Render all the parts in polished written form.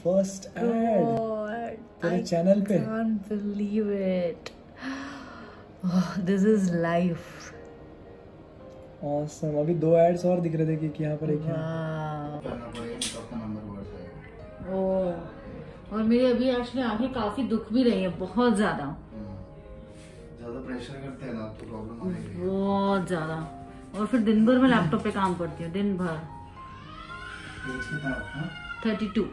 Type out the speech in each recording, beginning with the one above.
First aid तेरे channel पे। can't believe it. This is life. Awesome. अभी 2 ads और दिख रहे थे कि यहाँ पर एक है। और मेरे अभी एक्चुअली आंखें काफी दुख भी रही है, बहुत ज्यादा प्रेशर करते हैं ना तो प्रॉब्लम आएगी बहुत ज्यादा। और फिर दिन भर मैं लैपटॉप पे काम करती हूँ, दिन भर। 32।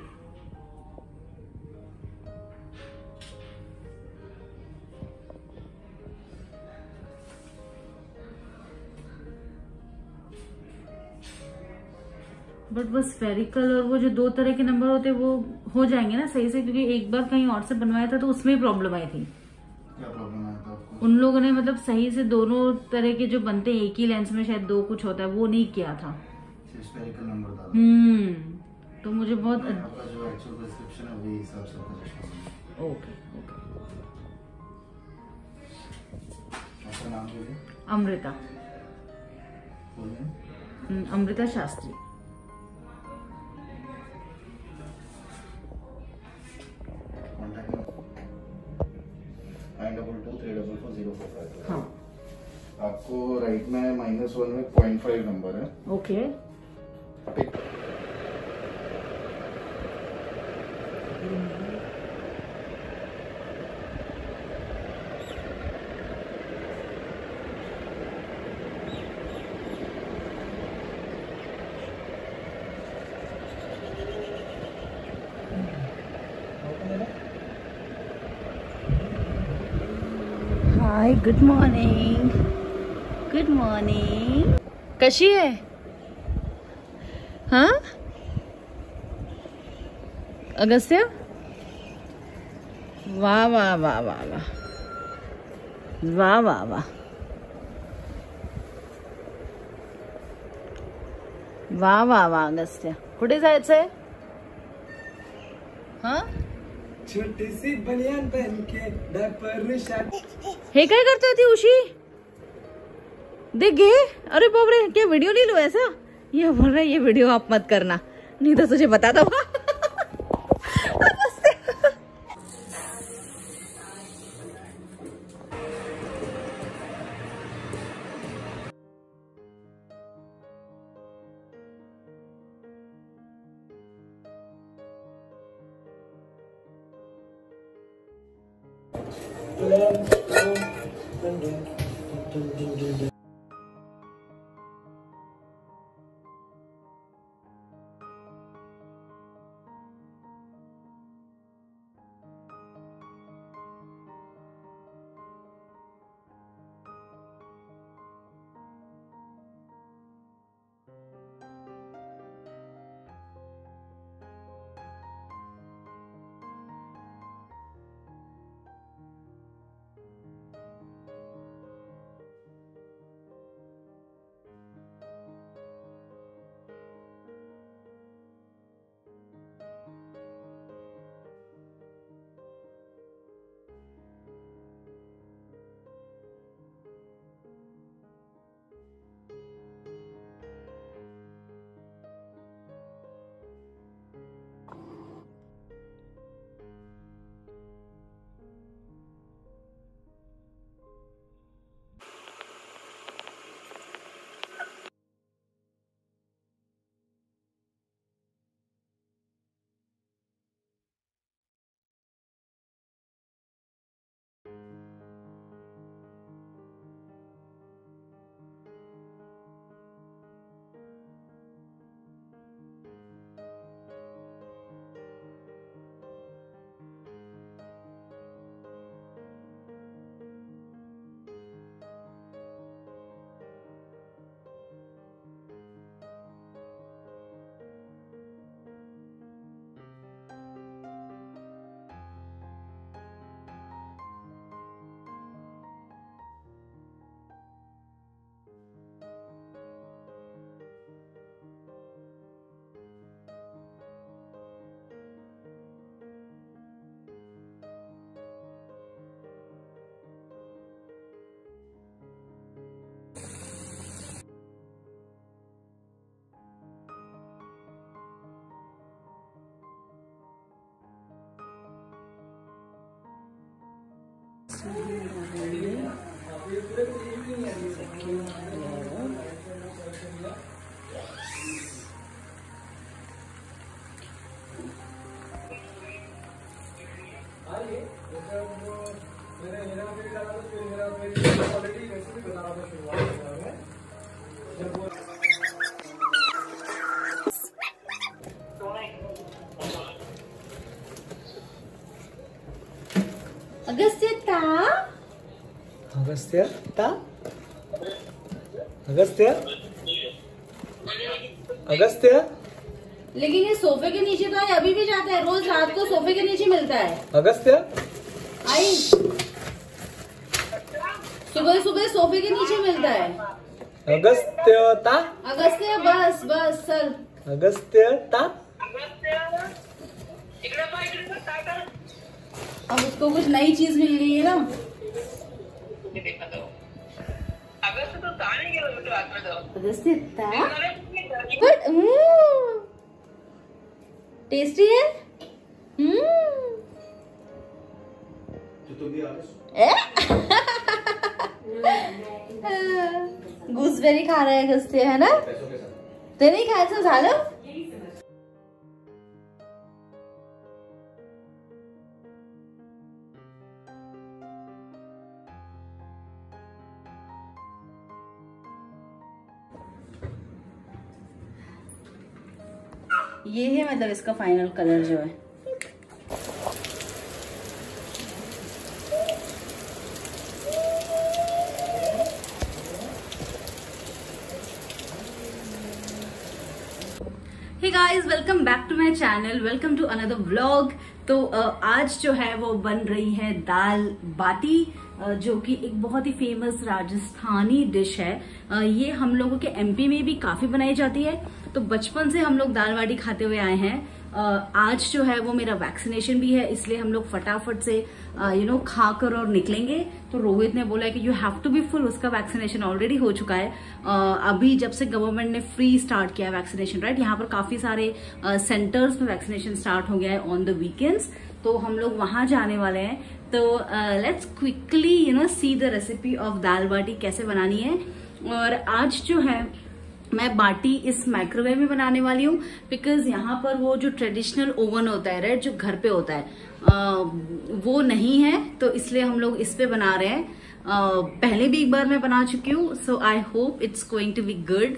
बट बस स्फेरिकल और वो जो 2 तरह के नंबर होते हैं वो हो जाएंगे ना सही से, क्योंकि एक बार कहीं और से बनवाया था तो उसमें ही प्रॉब्लम आई थी। क्या प्रॉब्लम आया था आपको? उन लोगों ने मतलब सही से दोनों तरह के जो बनते हैं एक ही लेंस में, शायद 2 कुछ होता है, वो नहीं किया था। स्फेरिकल नंबर था। तो मुझे बहुत आपका जो एक्चुअल प्रिस्क्रिप्शन है वही हिसाब से आपका चश्मा। ओके। आपका नाम क्या है? अमृता। अमृता शास्त्री। हाँ। आपको राइट में -1 में 0.5 नंबर है। Okay. Hi, good morning. Good morning. कशी है? हाँ अगस्त्य, वाह वाह वाह वाह वाह वाह वाह वाह वाह वाह वाह अगस्त्य, कुठे जायचंय? हाँ, छोटी सी बनियान पहन के डायपर शर्ट। हे काय करते होती उशी? देख गे, अरे बाप रे, क्या वीडियो ले लो ऐसा? ये बोल रहा है ये वीडियो आप मत करना, नहीं तो तुझे बता दूंगा। अगस्त्य। लेकिन ये सोफे के नीचे तो अभी भी जाता है, रोज रात को सोफे के नीचे मिलता है। अगस्त्य आई सुबह सुबह सोफे के नीचे मिलता है। अगस्त्यता। अगस्त्य बस बस सर। अगस्त्यता। अब उसको कुछ नई चीज मिल गई है ना। अगस्त्यता टेस्टी है। गूसबेरी खा रहा है अगस्त्य, है ना? ते नाही खायचं झालं? ये है मतलब इसका फाइनल कलर जो है। Hey guys, welcome back to my channel, welcome to another vlog. तो आज जो है वो बन रही है दाल बाटी, जो कि एक बहुत ही फेमस राजस्थानी डिश है। ये हम लोगों के एमपी में भी काफी बनाई जाती है। तो बचपन से हम लोग दाल बाटी खाते हुए आए हैं। आज जो है वो मेरा वैक्सीनेशन भी है, इसलिए हम लोग फटाफट से खाकर और निकलेंगे। तो रोहित ने बोला है कि you have to be full, उसका वैक्सीनेशन ऑलरेडी हो चुका है। अभी जब से गवर्नमेंट ने फ्री स्टार्ट किया है वैक्सीनेशन, राइट, यहाँ पर काफी सारे सेंटर्स में वैक्सीनेशन स्टार्ट हो गया है ऑन द वीकेंड्स। तो हम लोग वहां जाने वाले हैं। तो let's quickly see the recipe of dal baati कैसे बनानी है। और आज जो है मैं बाटी इस माइक्रोवेव में बनाने वाली हूँ, बिकॉज यहाँ पर वो जो ट्रेडिशनल ओवन होता है, राइट, जो घर पे होता है, वो नहीं है। तो इसलिए हम लोग इस पे बना रहे हैं। पहले भी एक बार मैं बना चुकी हूँ, so I hope it's going to be good.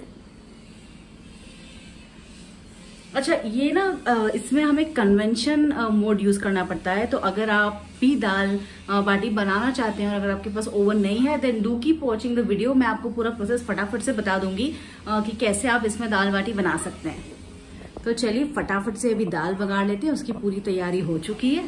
अच्छा, ये ना इसमें हमें कन्वेंशन मोड यूज करना पड़ता है। तो अगर आप भी दाल बाटी बनाना चाहते हैं और अगर आपके पास ओवन नहीं है, then do keep watching the video. मैं आपको पूरा प्रोसेस फटाफट से बता दूंगी कि कैसे आप इसमें दाल बाटी बना सकते हैं। तो चलिए फटाफट से अभी दाल बघाड़ लेते हैं, उसकी पूरी तैयारी हो चुकी है।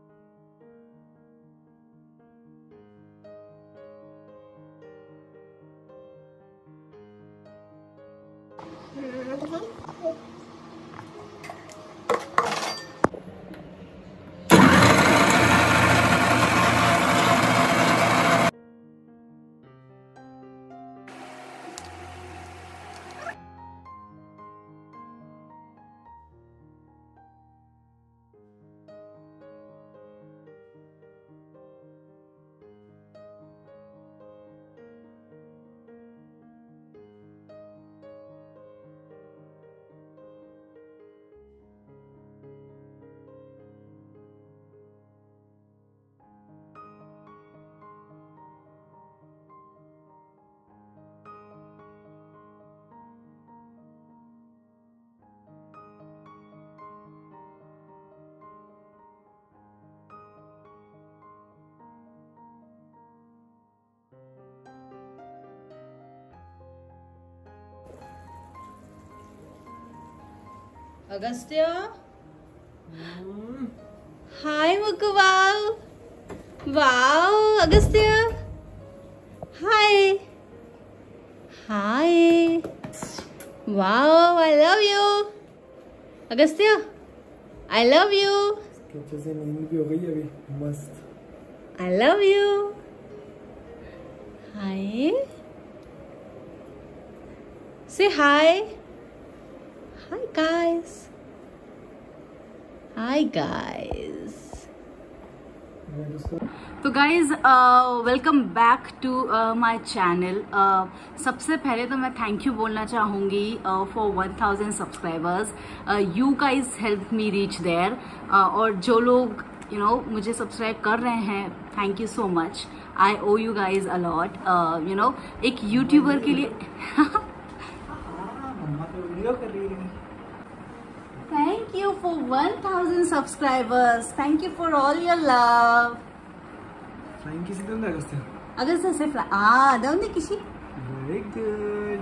Agastya, hi Mukku, wow wow Agastya, hi hi, wow, I love you Agastya, I love you. अच्छे से नींद भी हो गई अभी, मस्त। आई love you. Hi, say hi. Hi guys. Hi guys. तो guys welcome back to my channel. सबसे पहले तो मैं थैंक यू बोलना चाहूँगी for 1000 subscribers. You guys help me reach there. और जो लोग मुझे सब्सक्राइब कर रहे हैं, thank you so much. I owe you guys a lot. एक यूट्यूबर के लिए मम्मा तो वीडियो कर रही है। Thank you for 1000 subscribers. Thank you for all your love. Flying किसी दिन अगस्त है। अगस्त से दौंदी किसी। Very good.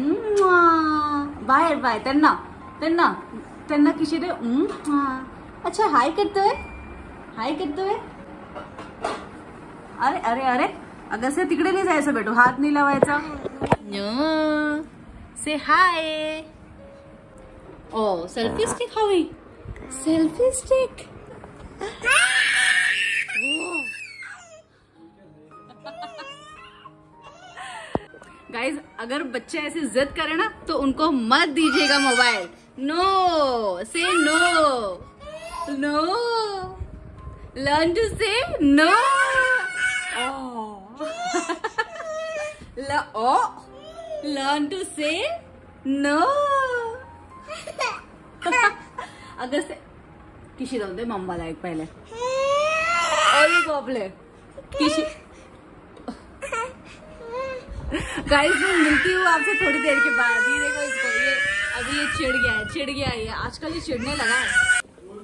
बाय बाय त्यांना त्यांना त्यांना किसी दे। अच्छा हाय करतोय, हाय करतोय। अरे अरे अरे अगस्त से तिकडे नाही जायचं बेटू, हात नाही लावायचा। Say hi. Oh selfie stick हवी, सेल्फी स्टिक। गाइज अगर बच्चे ऐसे जिद करें ना तो उनको मत दीजिएगा mobile. No say no, no learn to say no. Learn to say no. अगर से किसी दे मम्माला एक पहले और ये कॉपले किसी। गाइस मैं मिलती हूँ आपसे थोड़ी देर के बाद। ये देखो इसको, ये अभी ये चिढ़ गया ये आजकल ये चिढ़ने लगा है।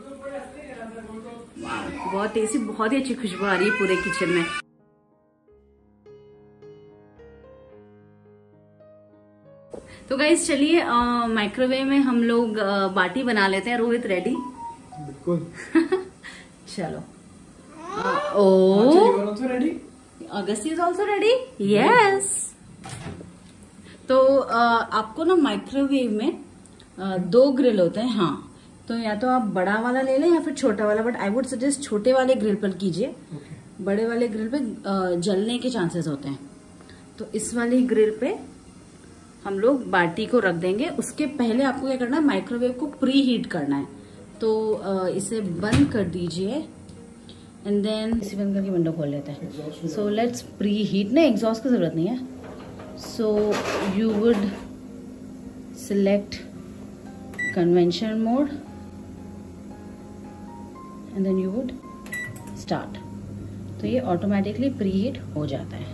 बहुत टेस्टी, बहुत ही अच्छी खुशबू आ रही है पूरे किचन में। तो गाइस चलिए माइक्रोवेव में हम लोग बाटी बना लेते हैं। रोहित रेडी? बिल्कुल। चलो। Oh ready? Agast is also ready? Yes. तो आपको ना माइक्रोवेव में 2 ग्रिल होते हैं। हाँ, तो या तो आप बड़ा वाला ले लें या फिर छोटा वाला, बट आई वुड सजेस्ट छोटे वाले ग्रिल पर कीजिए। बड़े वाले ग्रिल पे जलने के चांसेस होते हैं। तो इस वाली ग्रिल पे हम लोग बाटी को रख देंगे। उसके पहले आपको क्या करना है, माइक्रोवेव को प्री हीट करना है। तो इसे बंद कर दीजिए एंड देन इसे बंद करके विंडो खोल लेते हैं। So let's preheat. ना एग्जॉस्ट की जरूरत नहीं है। So you would select conventional mode and then you would start. तो ये ऑटोमेटिकली प्री हीट हो जाता है।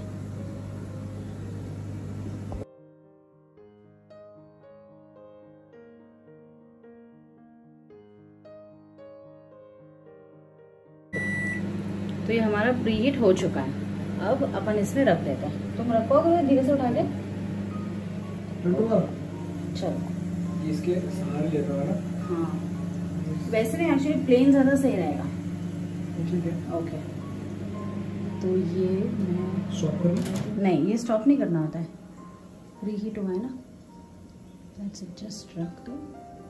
तो ये हमारा प्री हीट हो चुका है। अब अपन इसमें रख देते हैं। तुम रखोगे धीरे से उठा के? चलो इसके सहारे लेता हूँ ना। हाँ वैसे नहीं, एक्चुअली प्लेन ज्यादा सही रहेगा। ठीक है ओके। तो ये मैं स्टॉप कर नहीं, ये स्टॉप नहीं करना होता है। प्री हीट हुआ है ना, लेट्स जस्ट रख दो।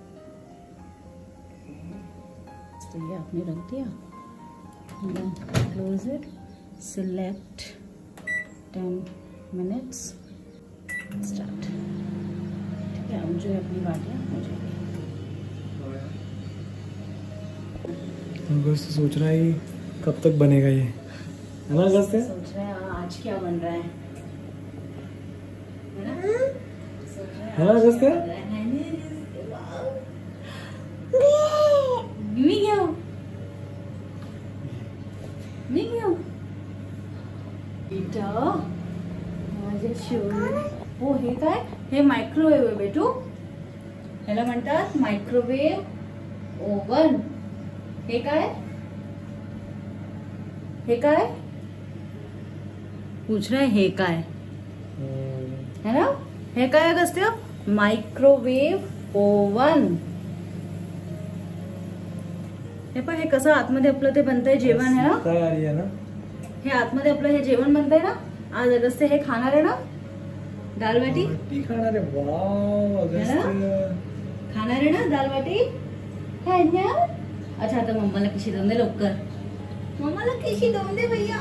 तो ये आपने रख दिया। Then close it, select 10 minutes, start। ठीक है, अब जो अपनी बाटियाँ हो जाएगी। अगस्त सोच रहा है कब तक बनेगा ये, है ना अगस्त? सोच रहे हैं आज क्या बन रहा है ना? है ना अगस्त? बेटा माझे शिव हो हे काय? हे मायक्रोवेव्ह आहे बेटू। ह्याला म्हणतात मायक्रोवेव्ह ओव्हन। हे काय? हे काय पूछ रहा है? हे काय है ना? हे काय अगस्त्य? Microwave oven. हे पण हे कसं आतमध्ये आपलं ते बनतंय जेवण है ना? काय आ रही है ना? हे आतमध्ये आपलं हे जेवण बनतंय ना? आज अगस्त हे खाणार आहे ना दाल बाटी? खाणार आहे। वाव अगस्त खाणार आहे ना दाल बाटी? खाणार? अच्छा आता मम्माला किशी देऊन दे लवकर। मम्माला किशी देऊन दे भैया।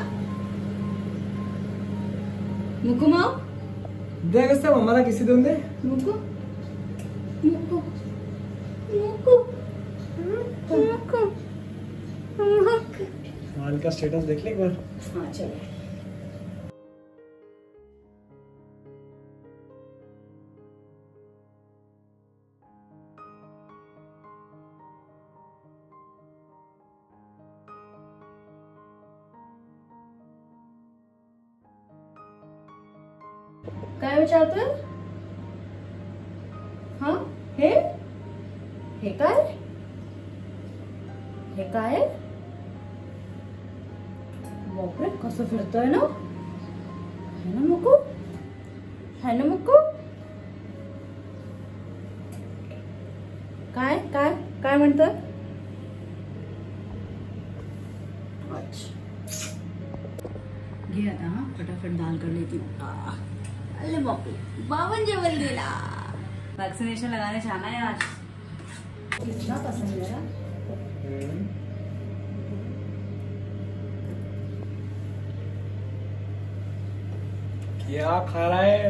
मुकू माव दे अगस्त, मम्माला किसी देऊन दे। मुकू मुकू मुकू मुकू मुकू। दाल का स्टेटस देख ले एक बार। हाँ चलो। काय विचारतोय? हा हे हे काय? हे काय? बापरे कसं फिरतोय ना? है ना मुक्कू? है ना मुक्कू? काय काय काय म्हणतोय? अच्छा घे आता हा फटाफट दाल कर लेती हूँ। अरे बापू बावन जेवल गेला। वैक्सीनेशन लगाने जाना है आज। कितना पसंद है? क्या खा रहा है?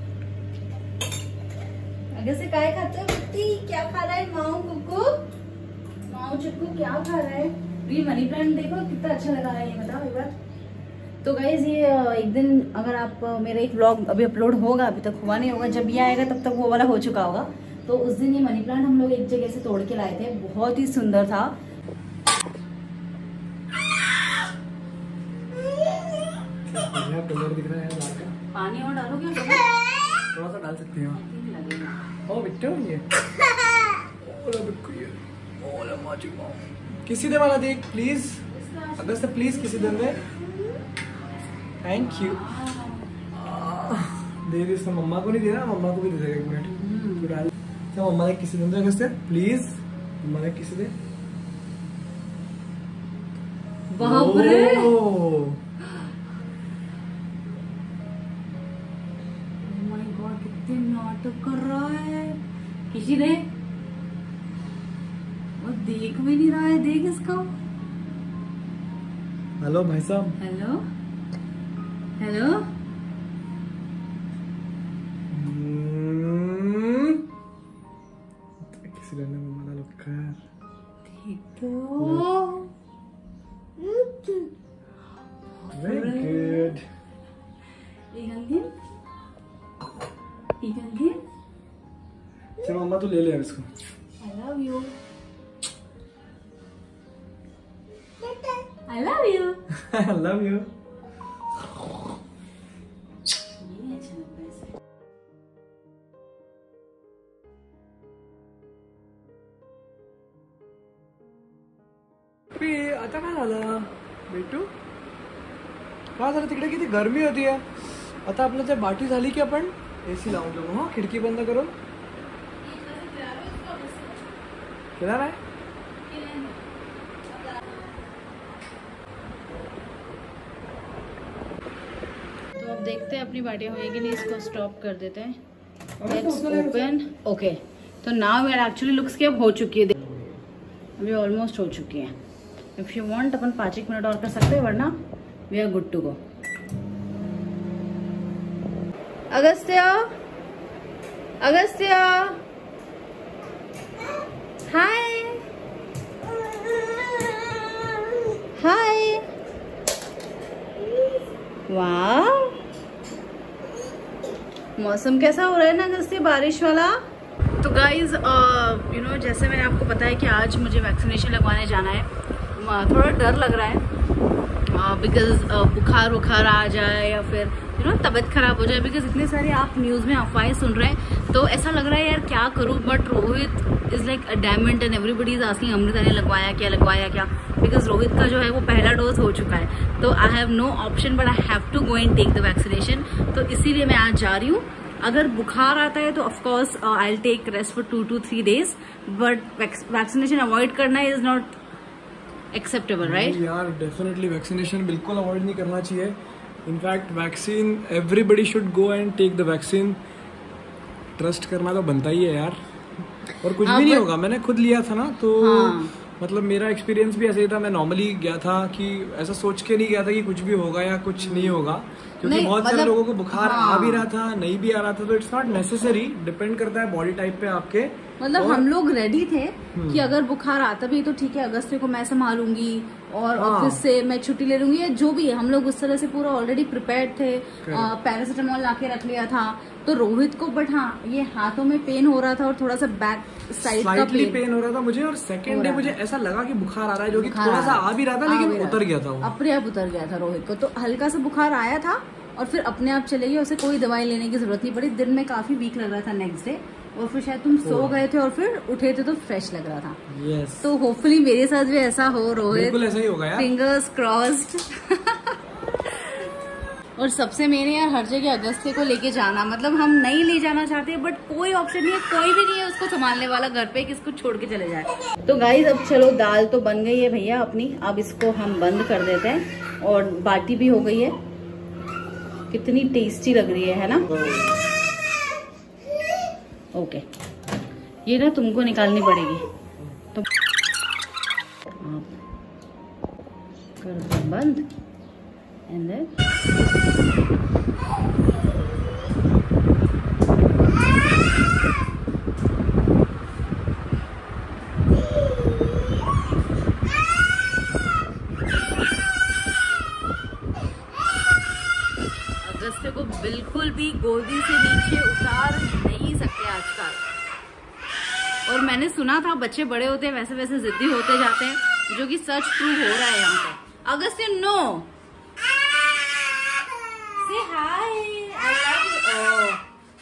अगर से काय खाते हो बत्ती? क्या खा रहा है माऊ कुकू? माऊ चिक्कू क्या खा रहा है? ये मनी प्लांट देखो कितना अच्छा लगा है, ये बताओ एक बार। तो गाइज ये एक दिन अगर आप मेरा एक व्लॉग अभी अपलोड होगा, अभी तक हुआ नहीं होगा, जब ये आएगा तब तक वो वाला हो चुका होगा। तो उस दिन ये मनी प्लांट हम लोग एक जगह से तोड़ के लाए थे, बहुत ही सुंदर था। कलर दिख रहा है दाल का। पानी और डालोगे? थोड़ा सा डाल सकते हो। ओ बिट्टू ये ओला बिट्टू ये ओला माजी माँ किसी दे वाला देख प्लीज। अगर से प्लीज किसी दिन दे। Thank you. दे दे इसने मम्मा को नहीं दे रहा, मम्मा को भी दे देगा एक मिनट। तो डाल तो मम्मा ने किसी दिन दे अगर से प्लीज मम्मा ने किसी दे। बाप रे कितने नाटक कर रहा है। किसी ने वो देख भी नहीं रहा है, देख इसको। हेलो भाई साहब। हेलो हेलो किसी ने मम्मा लोग कर देखो। Very good. एक अंगिन एक अंगिन। चल मम्मा तू ले ले इसको। I love you. I love you. I love you. ये अच्छा लगता है इसे। आता काय झालं बेटू? काय झालं तिकडे किती गरमी होती आहे. आता आपलं ते बाटी झाली की आपण एसी लावून घेऊ. हा खिडकी बंद करून केला नाही. तो अब देखते हैं अपनी बाटियां होएगी नहीं, इसको स्टॉप कर देते हैं। Let's open. ओके तो नाउ यार एक्चुअली लुक्स की अब हो चुकी है, अभी ऑलमोस्ट हो चुकी है। इफ यू वांट अपन 5 मिनट और कर सकते हैं, वरना we are good to go. Agastya Agastya hi hi. वाह मौसम कैसा हो रहा है ना अगस्त्य, बारिश वाला। तो गाइज यू नो जैसे मैंने आपको बताया कि आज मुझे वैक्सीनेशन लगवाने जाना है। थोड़ा डर लग रहा है बिकॉज बुखार आ जाए या फिर यू नो तबीयत खराब हो जाए, बिकॉज इतने सारे आप न्यूज़ में अफवाहें सुन रहे हैं। तो ऐसा लग रहा है यार क्या करूँ, but Rohit is like adamant and everybody is asking Amrita ने लगवाया क्या, बिकॉज रोहित का जो है वो पहला डोज हो चुका है। तो I have no option but I have to go and take the vaccination. तो इसीलिए मैं आज जा रही हूँ। अगर बुखार आता है तो of course I will take rest for 2 to 3 days, but vaccination avoid करना इज नॉट एक्सेप्टेबल राइट। यार डेफिनेटली वैक्सीनेशन बिल्कुल अवॉइड नहीं करना चाहिए। In fact vaccine everybody should go and take the vaccine. Trust करना तो बनता ही है यार, और कुछ भी नहीं होगा। मैंने खुद लिया था ना, तो मतलब मेरा एक्सपीरियंस भी ऐसे ही था। मैं नॉर्मली गया था कि ऐसा सोच के नहीं गया था कि कुछ भी होगा या कुछ नहीं होगा, क्योंकि बहुत सारे लोगों को बुखार आ भी रहा था, नहीं भी आ रहा था। तो इट्स नॉट नेसेसरी, डिपेंड करता है बॉडी टाइप पे आपके मतलब हम लोग रेडी थे कि अगर बुखार आता भी तो ठीक है, अगस्त को मैं संभालूंगी और ऑफिस से मैं छुट्टी ले लूंगी या जो भी है, हम लोग उस तरह से पूरा ऑलरेडी प्रिपेयर्ड थे। पैरासिटामोल लाके रख लिया था। तो रोहित को बट हाँ ये हाथों में पेन हो रहा था और थोड़ा सा बैक साइड का पेन हो रहा था मुझे, और सेकेंड डे मुझे ऐसा लगा कि बुखार आ रहा है, जो कि थोड़ा सा आ भी रहा था लेकिन उतर गया था, अपने आप उतर गया था रोहित को। तो हल्का सा बुखार आया था और फिर अपने आप चले गया, उसे कोई दवाई लेने की जरूरत नहीं पड़ी। दिन में काफी वीक लग रहा था नेक्स्ट डे, और फिर शायद तुम सो गए थे और फिर उठे थे तो फ्रेश लग रहा था। yes. तो होपफुली मेरे साथ भी ऐसा हो रोहित, बिल्कुल ऐसा ही होगा यार, फिंगर्स क्रॉस्ड। और सबसे मेन यार हर जगह अगस्त्य को लेके जाना, मतलब हम नहीं ले जाना चाहते बट कोई ऑप्शन नहीं है, कोई भी नहीं है उसको संभालने वाला घर पे किसको छोड़ के चले जाए। तो गाइस अब चलो दाल तो बन गई है भैया अपनी, अब इसको हम बंद कर देते हैं और बाटी भी हो गई है। कितनी टेस्टी लग रही है ना। ओके ये ना तुमको निकालनी पड़ेगी, तो आप कर दो बंद एंड देन अगस्त्य को बिल्कुल भी गोदी से नीचे उतार नहीं सकते आजकल। और मैंने सुना था बच्चे बड़े होते हैं वैसे वैसे जिद्दी होते जाते हैं, जो कि सच प्रूव हो रहा है यहाँ पे। Agastya no say hi I love you.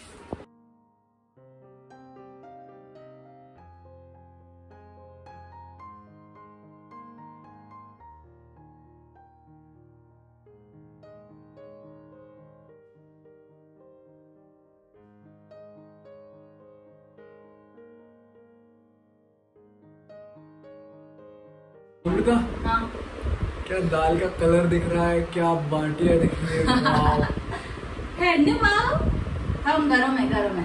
Amrita हाँ क्या दाल का कलर दिख रहा है, क्या बाटियां दिख रही है, वाव। है ना वाव। हम गरम है